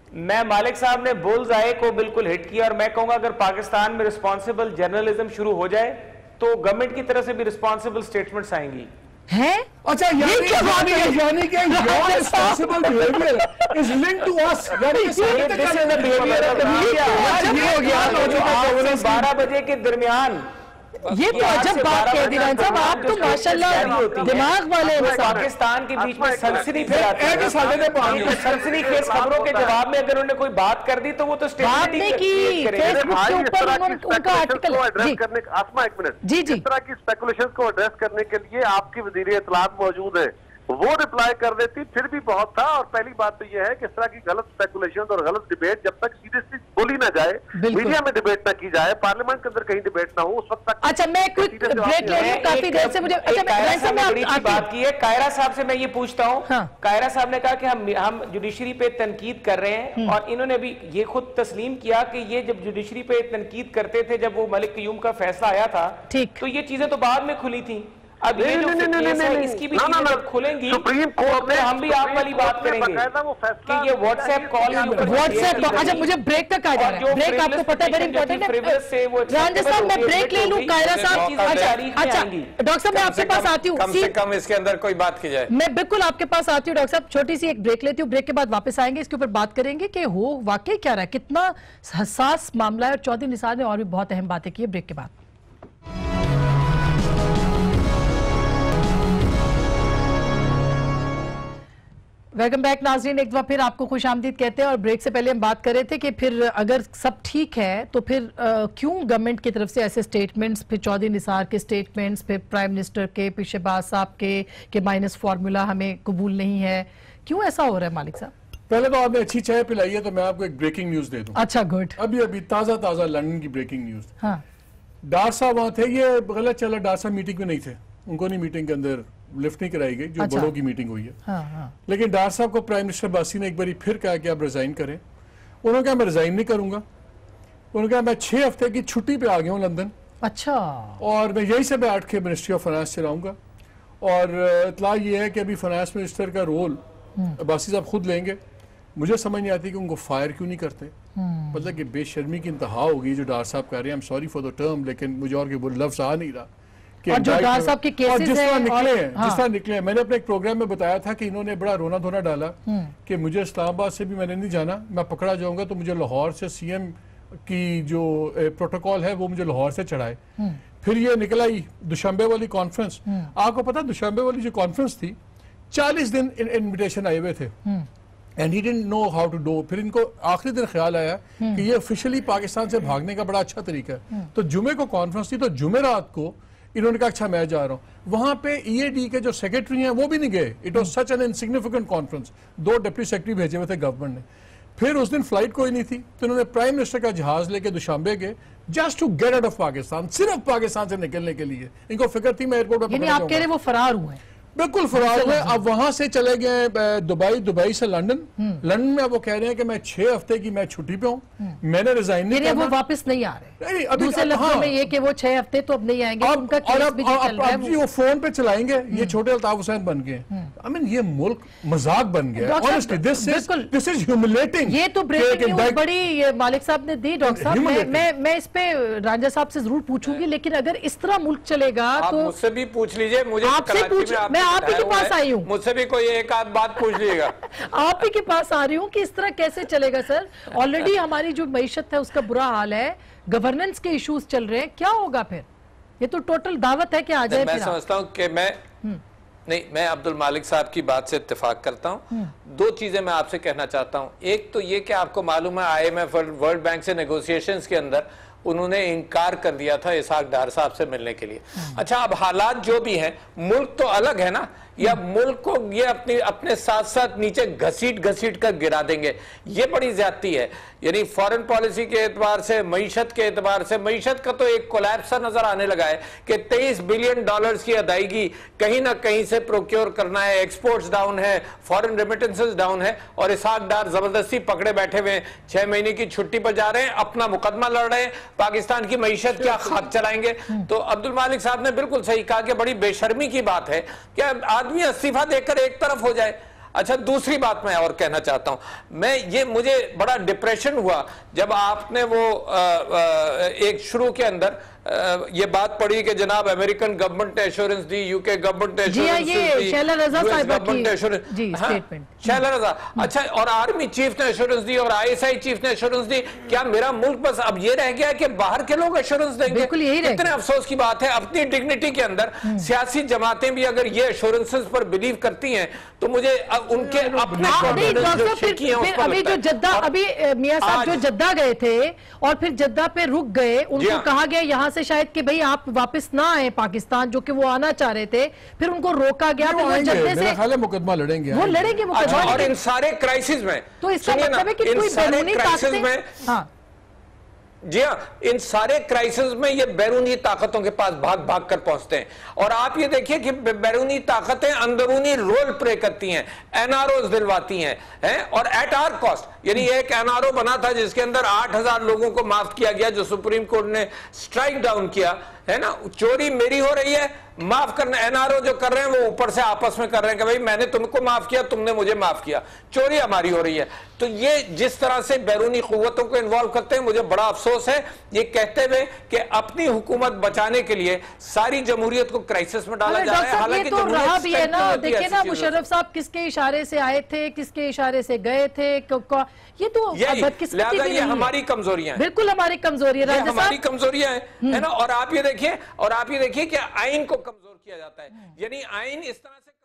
मैं मालिक साहब ने बुल्स आए को बिल्कुल हिट किया और मैं कहूंगा अगर पाकिस्तान में रिस्पॉन्सिबल जर्नलिज्म शुरू हो जाए तो गवर्नमेंट की तरफ से भी रिस्पॉन्सिबल स्टेटमेंट्स आएंगी। है अच्छा, यानी यानी यानी कि your responsible behaviour is linked to us, यानी कि सारे this is the behaviour of the media. ये हो गया बारह बजे के दरमियान, ये तो अजब बात कह दी रहे साहब, आप तो माशाल्लाह दिमाग वाले इंसान। पाकिस्तान के बीच में सनसनी फैलाते हैं, सनसनी खेज खबरों के जवाब में अगर उन्होंने कोई बात कर दी तो वो तो बात नहीं की, फेसबुक के ऊपर उनका आर्टिकल एड्रेस करने आसमा एक मिनट जी जी इस तरह की स्पेकुलेशंस को एड्रेस करने के लिए आपकी वजीर इत्तलात मौजूद है, वो रिप्लाई कर देती फिर भी बहुत था। और पहली बात तो यह है कि इस तरह की गलत स्पेकुलेशन और गलत डिबेट जब तक सीरियसली बोली ना जाए, मीडिया में डिबेट ना की जाए, पार्लियामेंट के अंदर कहीं डिबेट ना हो, उस वक्त तक। अच्छा, मैं क्विक ब्रेक ले लूं, काफी देर से मुझे अच्छा मैं बात की है कायरा साहब से मैं ये पूछता हूँ। कायरा साहब ने कहा कि हम हम जुडिशरी पे तनकीद कर रहे हैं और इन्होंने भी ये खुद तस्लीम किया कि ये जब जुडिशरी पे तनकीद करते थे, जब वो मलिक क़य्यूम का फैसला आया था, तो ये चीजें तो बाद में खुली थी। अब ये जो केस है इसकी भी चीजें जब खुलेंगी सुप्रीम कोर्ट में हम भी आप वाली बात करेंगे कि ये व्हाट्सएप कॉल व्हाट्सएप अच्छा मुझे ब्रेक तक आ जा रहा है, ब्रेक आपको पता है वेरी इंपॉर्टेंट है। राजेश साहब मैं ब्रेक ले लूं, कायरा साहब अच्छा अच्छा डॉक्टर साहब मैं आपके पास आती हूँ, कम से कम इसके अंदर कोई बात की जाए। मैं बिल्कुल आपके पास आती हूँ डॉक्टर साहब, छोटी सी एक ब्रेक लेती हूँ, ब्रेक के बाद वापस आएंगे, इसके ऊपर बात करेंगे कि हो वाकई क्या रहा है, कितना हसास मामला है। और चौधरी निसार ने और भी बहुत अहम बातें की है, ब्रेक के बाद। वेलकम बैक नाज़रीन, एक बार फिर आपको खुश आमदीद कहते हैं। और ब्रेक से पहले हम बात कर रहे थे कि फिर अगर सब ठीक है तो फिर आ, क्यों गवर्नमेंट की तरफ से ऐसे स्टेटमेंट्स, फिर चौधरी निसार के स्टेटमेंट्स, फिर प्राइम मिनिस्टर के, फिर शहबाज साहब के कि माइनस फार्मूला हमें कबूल नहीं है, क्यों ऐसा हो रहा है मालिक साहब? पहले तो आपने अच्छी चाय पिलाई है तो मैं आपको एक ब्रेकिंग न्यूज दे दूं। अच्छा गुड। अभी अभी ताजा ताजा लंदन की ब्रेकिंग न्यूज। हाँ। डार साहब वहां थे, ये गलत चला, डार साहब मीटिंग में नहीं थे, उनको नहीं मीटिंग के अंदर लिफ्ट नहीं कराई गई जो अच्छा। बड़ों की मीटिंग हुई है। हाँ, हाँ। लेकिन डार साहब को प्राइम मिनिस्टर बासी ने एक बार फिर कहा कि आप रिजाइन करें। उन्होंने कहा मैं रिजाइन नहीं करूंगा, उन्होंने कहा मैं छह हफ्ते की छुट्टी पे आ गया हूँ लंदन, अच्छा, और मैं यही से बैठ के मिनिस्ट्री ऑफ फाइनेंस चलाऊंगा। और इतला ये है कि अभी फाइनेंस मिनिस्टर का रोल बासी साहब खुद लेंगे। मुझे समझ नहीं आती कि उनको फायर क्यों नहीं करते, मतलब कि बेशर्मी की इंतहा होगी जो डार साहब कर रहे हैं। I am sorry for the term, लेकिन मुझे और के लफ्ज आ नहीं रहा। और जो डार साहब के केसेस जिस तरह हैं निकले हैं, हाँ। जिस तरह निकले हैं, मैंने अपने एक प्रोग्राम में बताया था कि इन्होंने बड़ा रोना धोना डाला कि मुझे इस्लामाबाद से भी मैंने नहीं जाना, मैं पकड़ा जाऊंगा तो मुझे लाहौर से सीएम की जो प्रोटोकॉल है वो मुझे लाहौर से चढ़ाए। फिर ये निकला ही दुशंबे वाली कॉन्फ्रेंस। आपको पता दुशंबे वाली जो कॉन्फ्रेंस थी, चालीस दिन इन्विटेशन आए हुए थे and he didn't know how to do. फिर इनको आखिरी दिन ख्याल आया कि ये ऑफिशियली पाकिस्तान से भागने का बड़ा अच्छा तरीका है। तो जुमे को कॉन्फ्रेंस थी, तो जुमे रात को इन्होंने कहा अच्छा मैं जा रहा हूं। वहां पे ईएडी के जो सेक्रेटरी हैं वो भी नहीं गए। It was such an insignificant conference, दो डिप्टी सेक्रेटरी भेजे हुए थे गवर्नमेंट ने। फिर उस दिन फ्लाइट कोई नहीं थी तो इन्होंने प्राइम मिनिस्टर का जहाज लेके दुशांबे गए just to get out of Pakistan, सिर्फ पाकिस्तान से निकलने के लिए। इनको फिक्र थी मैं एयरपोर्ट पर आप कह रहे वो फरार हुए? बिल्कुल फरार हुए। अब वहां से चले गए दुबई, दुबई से लंदन। लंदन में अब वो कह रहे हैं कि मैं छह हफ्ते की मैं छुट्टी पे हूँ, मैंने रिजाइन नहीं करना। वो वापस नहीं आ रहे। नहीं, अभी दूसरे लफ्ज़ों में ये कि वो छह हफ्ते तो अब नहीं आएंगे। अब, उनका और केस अब, भी जो चल रहा है अब, वो फोन पे चलाएंगे। ये छोटे अल्ताफ हुसैन बन गए। आई मीन ये मुल्क मजाक बन गया। Honestly this is this is humiliating. ये तो ब्रेकिंग न्यूज़ बड़ी ये मालिक साहब ने दी। डॉक्टर साहब मैं मैं मैं इस पे राजा साहब से जरूर पूछूंगी, लेकिन अगर इस तरह मुल्क चलेगा तो मुझसे भी पूछ लीजिए। मुझे आपसे पूछ, मैं आप ही के पास आई हूँ, मुझसे भी कोई एक आध बात पूछ लीजिएगा। आप ही के पास आ रही हूँ कि इस तरह कैसे चलेगा सर? ऑलरेडी हमारी जो मईशत है उसका बुरा हाल है, गवर्नेंस के इश्यूज चल रहे हैं, क्या होगा फिर? ये तो टोटल दावत है कि आ जाए। मैं समझता हूँ कि मैं नहीं, मैं अब्दुल मालिक साहब की बात से इत्तेफाक करता हूँ। दो चीजें मैं आपसे कहना चाहता हूँ। एक तो ये कि आपको मालूम है आईएमएफ और वर्ल्ड बैंक से नेगोशिएशंस के अंदर उन्होंने इनकार कर दिया था इसहाक डार साहब से मिलने के लिए। अच्छा, अब हालात जो भी हैं, मुल्क तो अलग है ना, या मुल्क को ये अपनी अपने साथ साथ नीचे घसीट घसीट कर गिरा देंगे, ये बड़ी ज्यादती है। यानी फॉरेन पॉलिसी के एतबार से, मईशत के एतबार से, मईशत का तो एक कोलैप्स नजर आने लगा है कि तेईस बिलियन डॉलर्स की अदायगी कहीं ना कहीं से प्रोक्योर करना है, एक्सपोर्ट्स डाउन है, फॉरेन रेमिटेंसेस डाउन है, और इसहाक डार जबरदस्ती पकड़े बैठे हुए, छह महीने की छुट्टी पर जा रहे हैं, अपना मुकदमा लड़ रहे हैं, पाकिस्तान की मईशत क्या खाक चलाएंगे। तो अब्दुल मालिक साहब ने बिल्कुल सही कहा कि बड़ी बेशर्मी की बात है कि आदमी इस्तीफा देकर एक तरफ हो जाए। अच्छा, दूसरी बात मैं और कहना चाहता हूं, मैं ये मुझे बड़ा डिप्रेशन हुआ जब आपने वो आ, आ, एक शुरू के अंदर आ, ये बात पढ़ी कि जनाब अमेरिकन गवर्नमेंट ने एश्योरेंस दी, यूके गवर्नमेंट ने एश्योरेंस दी, शैला रजा साहिबा गवर्नमेंट ने एश्योरेंस, जी स्टेटमेंट शैला रजा, अच्छा, और आर्मी चीफ ने एश्योरेंस दी और आईएसआई चीफ ने एश्योरेंस दी। क्या मेरा मुल्क बस अब ये रह गया कि बाहर के लोग एश्योरेंस देंगे? कितने अफसोस की बात है। अपनी डिग्निटी के अंदर सियासी जमातें भी अगर ये एश्योरेंसेस पर बिलीव करती हैं तो मुझे उनके अपने अभी जो जद्दा अभी मियां साहब जो जद्दा गए थे और फिर जद्दा पे रुक गए, उनको कहा गया यहाँ से शायद कि भाई आप वापस ना आए पाकिस्तान, जो कि वो आना चाह रहे थे, फिर उनको रोका गया। फिर वो जद्दे से मुकदमा लड़ेंगे, वो लड़ेंगे मुकदमा। और इन सारे क्राइसिस में तो इसका मतलब है कि कोई बैरूनी ताकतें, हाँ जी हाँ, इन सारे क्राइसिस में ये बैरूनी ताकतों के पास भाग भाग कर पहुंचते हैं। और आप ये देखिए कि बैरूनी ताकतें अंदरूनी रोल प्ले करती हैं, एनआरओ दिलवाती हैं, हैं और एट आर कॉस्ट। यानी एक एनआरओ बना था जिसके अंदर आठ हजार लोगों को माफ किया गया, जो सुप्रीम कोर्ट ने स्ट्राइक डाउन किया, है ना। चोरी मेरी हो रही है, माफ करना एनआरओ जो कर रहे हैं वो ऊपर से आपस में कर रहे हैं कि भाई मैंने तुमको माफ किया, तुमने मुझे माफ किया, चोरी हमारी हो रही है। तो ये जिस तरह से बैरूनी कुव्वतों को इन्वॉल्व करते हैं, मुझे बड़ा अफसोस है ये कहते हुए कि अपनी हुकूमत बचाने के लिए सारी जमहूरियत को क्राइसिस में डाला जा रहा है। हालांकि तो रहा भी है ना, देखिए ना मुशर्रफ साहब किसके इशारे से आए थे, किसके इशारे से गए थे, ये तो लिहाजा ये हमारी कमजोरियां हैं, बिल्कुल हमारी कमजोरियां हैं, हमारी कमजोरियां हैं, है ना। और आप ये देखिए और आप ये देखिए कि आइन को कमजोर किया जाता है, यानी आइन इस तरह से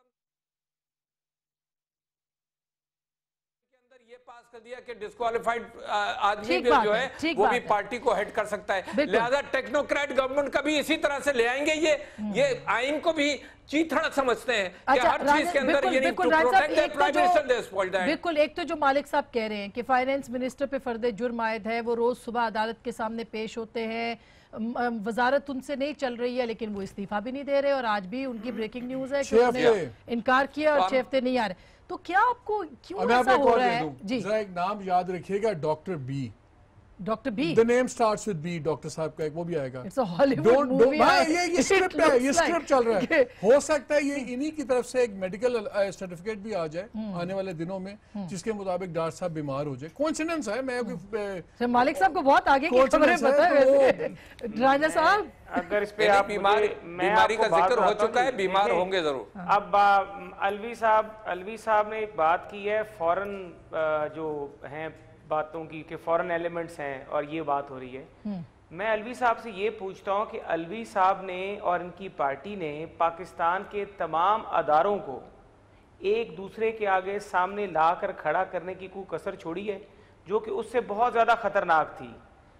के अंदर ये पास कर दिया कि डिस्क्वालिफाइड आदमी भी जो है वो भी पार्टी को हेड कर सकता है। लिहाजा टेक्नोक्रेट गवर्नमेंट का भी इसी तरह से ले आएंगे, ये ये आइन को भी चीथड़ा समझते हैं कि हर चीज के अंदर ये to protect the prime minister they spoiled that. बिल्कुल, एक तो जो मालिक साहब कह रहे हैं कि फाइनेंस मिनिस्टर पे फर्द जुर्म आयद है, वो रोज सुबह अदालत के सामने पेश होते हैं, वजारत उनसे नहीं चल रही है लेकिन वो इस्तीफा भी नहीं दे रहे, और आज भी उनकी ब्रेकिंग न्यूज है कि उन्होंने इनकार किया और छह हफ्ते नहीं आ रहे। तो क्या आपको क्यों ऐसा हो रहा है? जी जरा एक नाम याद रखिएगा, doctor B, doctor B, the name starts with B, doctor साहब का एक वो भी आएगा। इट्स अ हॉलीवुड मूवी है, ये ये स्क्रिप्ट है, ये स्क्रिप्ट चल रहा है। हो सकता है ये इन्हीं की तरफ से एक मेडिकल सर्टिफिकेट भी आ जाए आने वाले दिनों में, जिसके मुताबिक डॉक्टर साहब बीमार हो जाए। कोइंसिडेंस है, मैं मालिक साहब को बहुत आगे की खबरें पता है वैसे। राजा साहब अगर इस पे आप बीमारी बीमारी का जिक्र हो चुका है, बीमार होंगे जरूर। अब अलवी साहब अलवी साहब ने एक बात की है, फॉरेन जो हैं बातों की कि फॉरेन एलिमेंट्स हैं और ये बात हो रही है। मैं अलवी साहब से ये पूछता हूँ कि अलवी साहब ने और इनकी पार्टी ने पाकिस्तान के तमाम अदारों को एक दूसरे के आगे सामने लाकर खड़ा करने की कोई कसर छोड़ी है, जो कि उससे बहुत ज्यादा खतरनाक थी।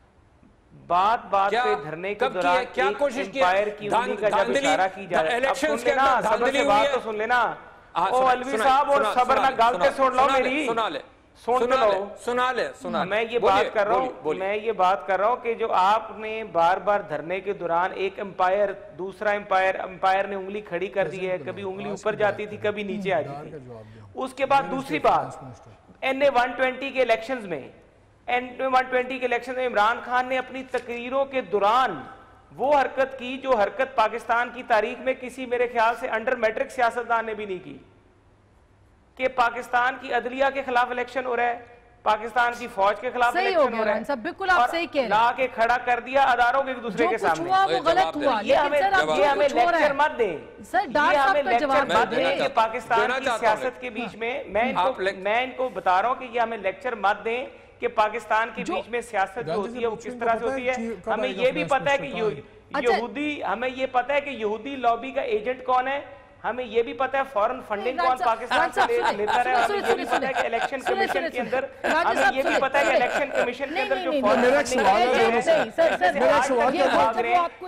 बात बात पे धरने के दौरान क्या कोशिश की की उंगली का जब इशारा की जा रहा है, अब सुन लेना, सबर से बात तो सुन लेना। ओ अलवी साहब, और सबर ना गालते सुन लो मेरी, सुना ले सुन सुना लो ले, सुना ले, सुना। मैं ये बात कर रहा हूँ मैं ये बात कर रहा हूँ कि जो आपने बार बार धरने के दौरान एक एम्पायर दूसरा एम्पायर एम्पायर ने उंगली खड़ी कर दी है, कभी उंगली ऊपर जाती थी कभी नीचे आती थी। उसके बाद दूसरी बात, एन ए वन ट्वेंटी के इलेक्शंस में एन ए वन ट्वेंटी के इलेक्शन में इमरान खान ने अपनी तकरीरों के दौरान वो हरकत की जो हरकत पाकिस्तान की तारीख में किसी मेरे ख्याल से अंडर मैट्रिक सियासतदान ने भी नहीं की, कि पाकिस्तान की अदलिया के खिलाफ इलेक्शन हो रहा है, पाकिस्तान की फौज के खिलाफ इलेक्शन हो रहा है, सब बिल्कुल आप सही कह रहे हैं, ला के खड़ा कर दिया अदारों के एक दूसरे के सामने। हुआ वो गलत हुआ, ये हमें ये हमें लेक्चर मत दें सर, ये हमें लेक्चर मत दें कि पाकिस्तान की सियासत के बीच में, मैं इनको मैं इनको बता रहा हूँ कि ये हमें लेक्चर मत दें कि पाकिस्तान के बीच में सियासत जो होती है वो किस तरह से होती है। हमें ये भी पता है कि यहूदी हमें ये पता है कि यहूदी लॉबी का एजेंट कौन है, हमें ये भी पता है फॉरेन फंडिंग कौन पाकिस्तान से लेता है, हमें ये भी पता है कि इलेक्शन कमीशन के अंदर हमें ये भी पता है कि इलेक्शन कमीशन के अंदर जो मेरा सवाल है मेरा सवाल ये आपको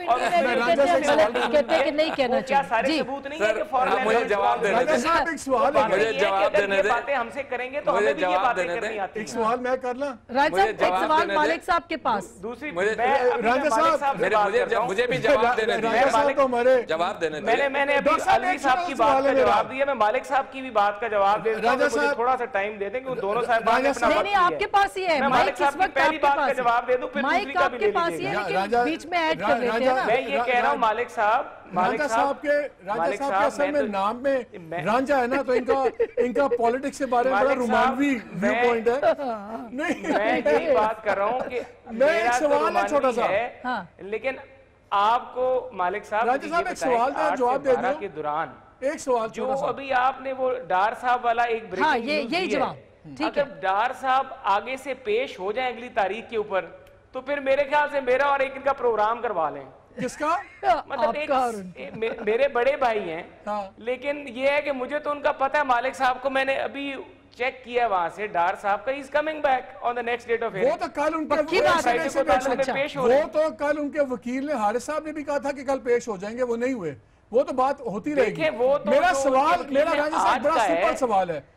कहते हैं कि नहीं कहना क्या सारे सबूत नहीं है कि फॉरेन मुझे जवाब देने दे, एक सवाल है, मुझे जवाब देने दे, बातें हमसे करेंगे तो हमें भी ये बातें करनी आती है। एक सवाल मैं कर ला राजा साहब, एक सवाल मालिक साहब के पास। दूसरी राजा साहब मुझे भी जवाब देने दे, जवाब देने मैंने मैंने अभी अलवी साहब की बात का जवाब दिया, मैं मालिक साहब की भी बात का जवाब दे देता हूं, मुझे थोड़ा सा टाइम दे दें कि दोनों साहब नहीं आपके पास ही है, मैं मालिक साहब की पहली बात का जवाब दे दूं, फिर दूसरी का भी ले लीजिएगा। बीच में ऐड कर लेते हैं। मैं ये कह रहा हूं मालिक साहब, राजा साहब के राजा साहब के असल में नाम में रांझा है ना, तो इनका इनका पॉलिटिक्स के बारे में बड़ा रोमानवी व्यू पॉइंट है। नहीं मैं यही बात कर रहा हूँ कि मैं एक सवाल है छोटा सा, लेकिन आपको मालिक साहब राजा साहब एक सवाल का जवाब दे दो के दौरान एक सवाल जो अभी आपने वो डार साहब वाला एक ब्रेकिंग हाँ, ये यही जवाब ठीक है। अगर डार साहब आगे से पेश हो जाए अगली तारीख के ऊपर, तो फिर मेरे ख्याल से मेरा और एक इनका प्रोग्राम करवा लें। किसका? मतलब एक, एक मे, मेरे बड़े भाई हैं हाँ। लेकिन ये है कि मुझे तो उनका पता है, मालिक साहब को मैंने अभी चेक किया वहां से, डार साहब का is coming back on the next date of वो तो कल उनके पेश हो वो तो कल उनके वकील ने हारिस साहब ने भी कहा था कि कल पेश हो जाएंगे, वो नहीं हुए। वो तो बात होती रहेगी। वो तो मेरा सवाल मेरा राजा साहब बड़ा सिंपल सवाल है,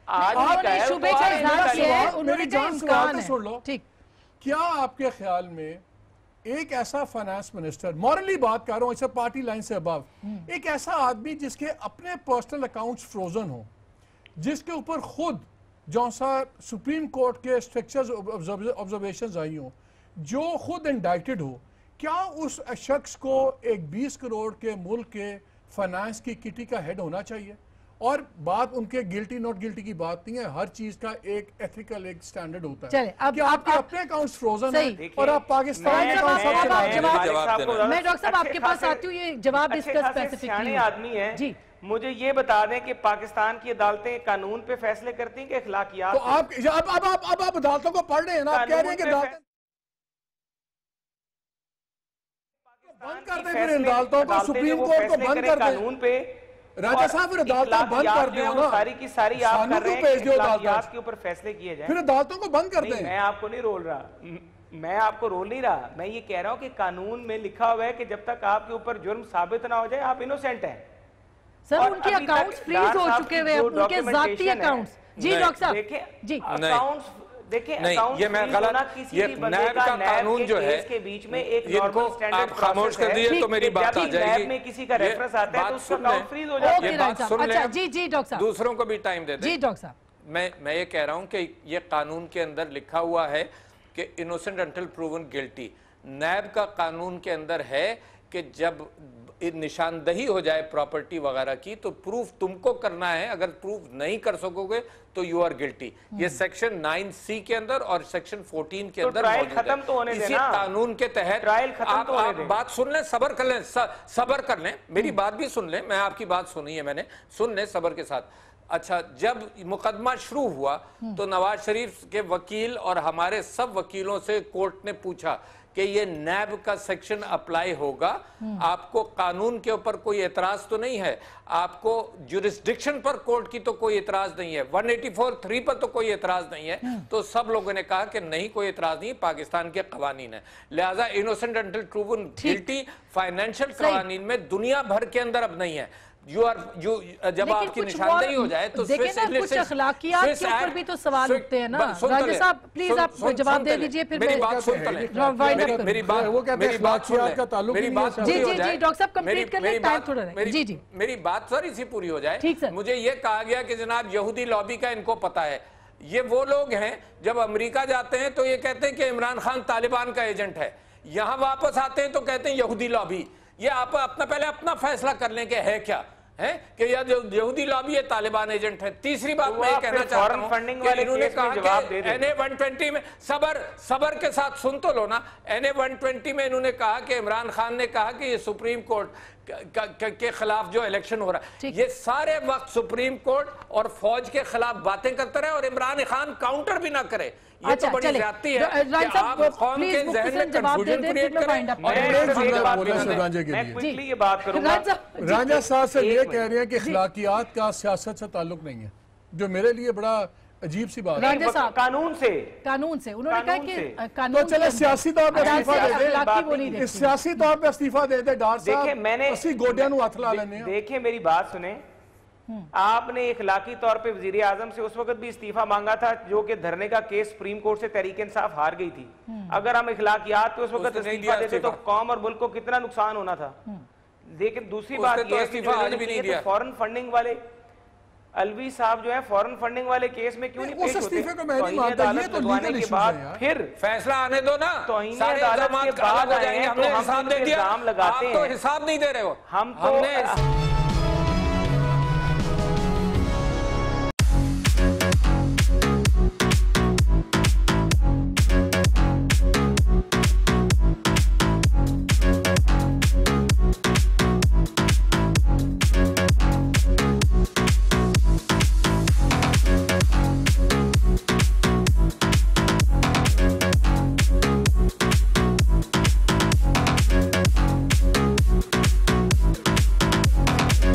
मेरी जान सवाल तो सुन लो। क्या आपके ख्याल में एक ऐसा फाइनेंस मिनिस्टर, मॉरली बात कर रहा हूं, इसे पार्टी लाइन से अबव, एक ऐसा आदमी जिसके अपने पर्सनल अकाउंट्स फ्रोजन हो, जिसके ऊपर खुद जो सा सुप्रीम कोर्ट के स्ट्रिक्चर्स ऑब्जर्वेशंस आई हो, जो खुद इंडाइटेड हो, क्या उस शख्स को एक बीस करोड़ के मुल्क के फाइनेंस की किटी का हेड होना चाहिए? और बात उनके गिल्टी नॉट गिल्टी की बात नहीं है, हर चीज का एक एथिकल एक स्टैंडर्ड होता है। चले, अब कि आपके आप, अपने अकाउंट्स फ्रोजन हैं और आप पाकिस्तान के मैं डॉक्टर साहब आपके पास आती हूँ, ये जवाब इसका स्पेसिफिक आदमी है जी, मुझे ये बता दें कि पाकिस्तान की अदालतें कानून पे फैसले करती हैं कि अखलाकियात? तो आप अब अब आप अब आप अदालतों को पढ़ रहे हैं ना, आप कह रहे हैं कि अदालतें बंद कर दें, फिर अदालतों को, सुप्रीम कोर्ट को बंद कर दें कानून पे। राजा साहब फिर अदालतें बंद कर दो ना, सारी की सारी आप कर रहे हैं कि अखलाकियात के ऊपर फैसले किए जाएं, फिर अदालतों को बंद कर दें। मैं आपको नहीं रोल रहा, मैं आपको रोल नहीं रहा, मैं ये कह रहा हूं कि कानून में लिखा हुआ है कि जब तक आपके ऊपर जुर्म साबित ना हो जाए आप इनोसेंट हैं। सर उनके अकाउंट्स फ्रीज हो चुके हुए, उनके जाती अकाउंट्स। जी डॉक्टर साहब देखिए जी अकाउंट्स देखिए, नहीं ये मैं गलत, ये नैब का कानून जो है के बीच में एक नॉर्मल स्टैंडर्ड आप खामोश कर दीजिए तो मेरी बात आ जाएगी। में किसी का रेफरेंस आता है तो उसका अकाउंट फ्रीज हो जाता है। ये बात सुन लें, अच्छा जी जी डॉक्टर साहब, दूसरों को भी टाइम दे दें। जी डॉक्टर साहब, मैं मैं ये कह रहा हूं कि ये कानून के अंदर लिखा हुआ है कि innocent until proven guilty. NAB का कानून के अंदर है कि जब निशानदही हो जाए प्रॉपर्टी वगैरह की तो प्रूफ तुमको करना है, अगर प्रूफ नहीं कर सकोगे तो यू आर गिल्टी। ये सेक्शन नाइन सी के अंदर और सेक्शन फोर्टीन के अंदर ट्रायल खत्म तो होने इसी कानून के तहत ट्रायल खत्म आप, तो होने आप दें। बात सुन लें, सबर कर लें, सबर कर लें, मेरी बात भी सुन लें, मैं आपकी बात सुनी है मैंने, सुन लें सबर के साथ। अच्छा, जब मुकदमा शुरू हुआ तो नवाज शरीफ के वकील और हमारे सब वकीलों से कोर्ट ने पूछा कि ये नैब का सेक्शन अप्लाई होगा, आपको कानून के ऊपर कोई एतराज तो नहीं है, आपको जुरिस्डिक्शन पर कोर्ट की तो कोई एतराज नहीं है, वन एटी फोर थ्री पर तो कोई एतराज नहीं है। तो सब लोगों ने कहा कि नहीं कोई एतराज नहीं, पाकिस्तान के कवानीन है, लिहाजा innocent until proven guilty financial कवानीन में दुनिया भर के अंदर अब नहीं है। यू आर यू जब आपकी निशानदेही हो जाए तो देखिए ना, कुछ अखलाकियात के ऊपर भी तो सवाल उठते हैं ना। राजा साहब प्लीज आप जवाब दे दीजिए, फिर मेरी बात सुन तो लें, मेरी बात वो कहते हैं अखलाकियात का ताल्लुक मेरी बात जी जी जी डॉक्टर साहब कंप्लीट कर लें, टाइम थोड़ा है। जी जी मेरी बात सारी सी पूरी हो जाए। ठीक सर, मुझे ये कहा गया कि जनाब यहूदी लॉबी का इनको पता है। ये वो लोग हैं जब अमेरिका जाते हैं तो ये कहते हैं कि इमरान खान तालिबान का एजेंट है, यहाँ वापस आते हैं तो कहते हैं यहूदी लॉबी। ये आप अपना पहले अपना फैसला कर लें कि है क्या है कि या जो यहूदी लॉबी है तालिबान एजेंट है। तीसरी बात मैं ये कहना चाहता हूं कि इन्होंने कहा कि एन ए वन ट्वेंटी में सबर सबर के साथ सुन तो लो ना, एन ए वन ट्वेंटी में इन्होंने कहा कि इमरान खान ने कहा कि ये सुप्रीम कोर्ट के खिलाफ जो इलेक्शन हो रहा है, ये सारे वक्त सुप्रीम कोर्ट और फौज के खिलाफ बातें करते रहे और इमरान खान काउंटर भी ना करे। ये अच्छा, तो बड़ी ज्यादती है कि आप कौम के जहन में कंफ्यूजन क्रिएट करें। मैं क्विकली ये बात करूंगा, राजा साहब से ये कह रहे हैं कि अखलाकियात का सियासत से ताल्लुक नहीं है, जो मेरे लिए बड़ा अजीब सी बात है। कानून से कानून से उन्होंने कहा कि कानून तो चले सियासी तौर पर इस्तीफा दे दे, सियासी तौर पर इस्तीफा दे दे डार साहब। देखिए मैंने अस्सी गोडियां नु हाथ ला लेने। देखिए मेरी बात सुने, आपने इखलाकी तौर पे वजीर आजम से उस वक्त भी इस्तीफा मांगा था जो कि धरने का केस सुप्रीम कोर्ट से तहरीक इंसाफ हार गई थी। अगर हम इखलाकियात पे उस वक्त इस्तीफा देते तो कौम और मुल्क को कितना नुकसान होना था। लेकिन दूसरी उसने बात तो यह है इस्तीफा आज भी नहीं दिया। फॉरेन फंडिंग वाले अलवी साहब जो है फॉरेन फंडिंग वाले केस में क्यों नहीं पेश होते? इस्तीफे को मैं नहीं मानता, ये तो लीगल इश्यूज बाद हैं यार। फिर फैसला आने दो ना, सारे इल्जाम के बाद अलग हो जाएंगे। आए हैं, हमने तो हम हिसाब दे दिया, इल्जाम लगाते आप तो हैं। हिसाब नहीं दे रहे हो। हम तो हमने